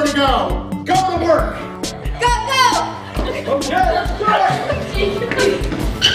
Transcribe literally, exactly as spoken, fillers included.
more to go. Go to work. Go, go! Okay, let's do it.